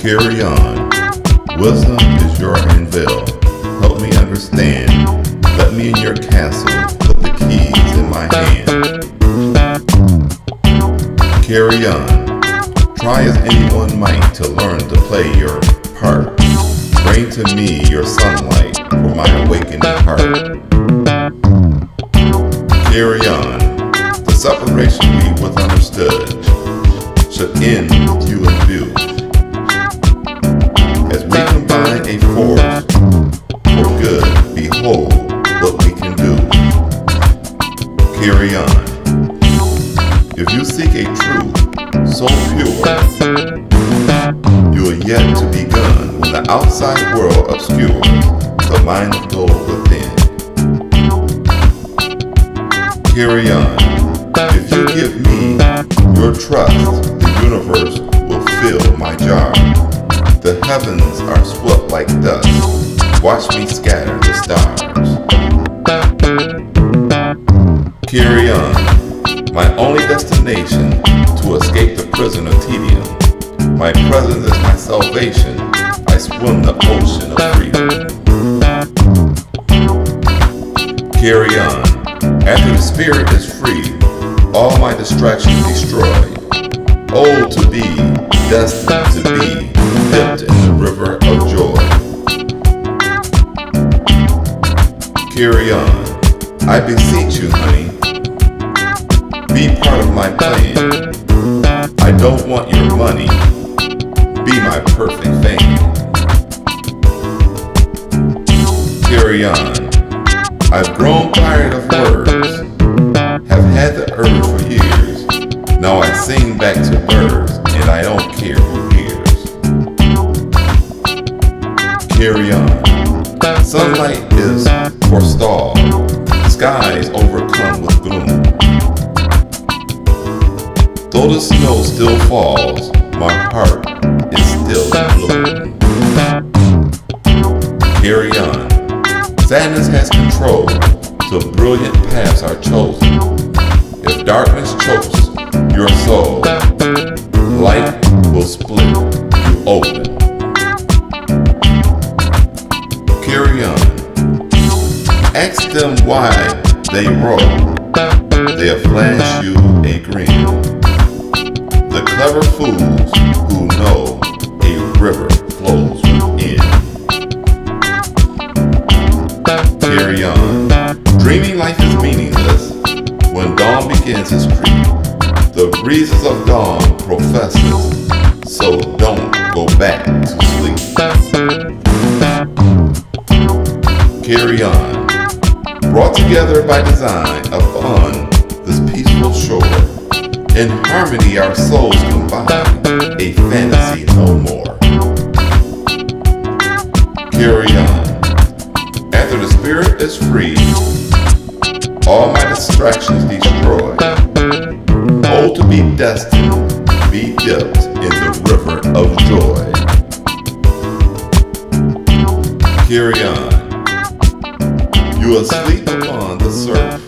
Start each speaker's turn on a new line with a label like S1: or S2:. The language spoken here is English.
S1: Carry on. Wisdom is your anvil. Help me understand. Let me in your castle. Put the keys in my hand. Carry on. Try as anyone might to learn to play your part. Bring to me your sunlight for my awakening heart. Carry on. The separation we once understood should end with you in view. As we combine a force for good, behold what we can do. Carry on. If you seek a truth so pure, you are yet to be begun when the outside world obscures the mind of gold within. Carry on. If you give me your trust, the universe will fill my jar. The heavens are swept like dust. Watch me scatter the stars. Carry on. My only destination to escape the prison of tedium. My presence is my salvation. I swim the ocean of freedom. Carry on. After the spirit is free, all my distractions destroyed. Oh, to be destined to be dipped in the river of joy. Carry on. I beseech you, honey. Be part of my plan. I don't want your money. Be my perfect fame. Carry on. I've grown tired of words. Have had the urge for years. Now I sing back to birds, and I don't care who hears. Carry on. Sunlight is forestalled. Skies overcome with gloom. Though the snow still falls, my heart is still in bloom. Carry on. Sadness has control, so brilliant paths are chosen. If darkness chokes your soul, light will split you open. Carry on. Ask them why they roll. They'll flash you a grin. The clever fools who know a river flows within. Carry on. Dreaming life is meaningless when dawn begins its creep. The breezes of dawn professes, so don't go back to sleep. Carry on. Brought together by design upon this peaceful shore. In harmony our souls combine, a fantasy no more. Carry on. After the spirit is free, all my distractions destroyed. Oh, to be destined, be dipped in the river of joy. Carry on. You are asleep upon the surf.